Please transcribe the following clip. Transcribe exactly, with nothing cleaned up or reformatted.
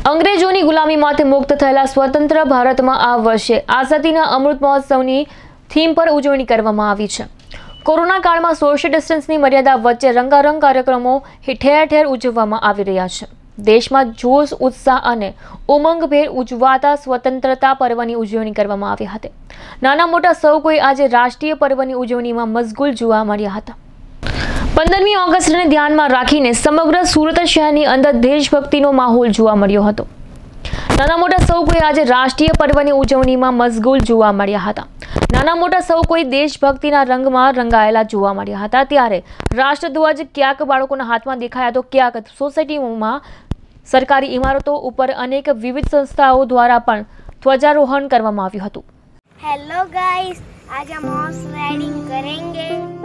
અંગ્રેજોની ગુલામીમાંથી મુક્ત થયેલા સ્વતંત્ર ભારતમાં આ વર્ષે આઝાદીના અમૃત મહોત્સવની થીમ પર ઉજવણી કરવામાં આવી છે। કોરોના કાળમાં સોશિયલ ડિસ્ટન્સની મર્યાદા વચ્ચે રંગારંગ કાર્યક્રમો ઠેર ઠેર ઉજવવામાં આવી રહ્યા છે। દેશમાં જોશ, ઉત્સાહ અને ઉમંગભેર ઉજવાતા સ્વતંત્રતા પર્વની ઉજવણી કરવામાં આવી હતી। નાના મોટા સૌ કોઈ આજે રાષ્ટ્રીય પર્વની ઉજવણીમાં મશગુલ જોવા મળ્યા હતા। પંદરમી ઓગસ્ટને ધ્યાનમાં રાખીને સમગ્ર સુરત શહેરની અંદર દેશભક્તિનો માહોલ જોવા મળ્યો હતો। નાના મોટા સૌ કોઈ આજે રાષ્ટ્રીય પર્વની ઉજવણીમાં મશગુલ જોવા મળ્યા હતા। નાના મોટા સૌ કોઈ દેશભક્તિના રંગમાં રંગાયેલા જોવા મળ્યા હતા। ત્યારે રાષ્ટ્રધ્વજ ક્યાંક બાળકોના હાથમાં દેખાયા તો ક્યાંક સોસાયટીઓમાં, સરકારી ઇમારતો ઉપર અનેક વિવિધ સંસ્થાઓ દ્વારા પણ ધ્વજારોહણ કરવામાં આવ્યું હતું। हेलो गाइस, आज हम हॉर्स राइडिंग करेंगे।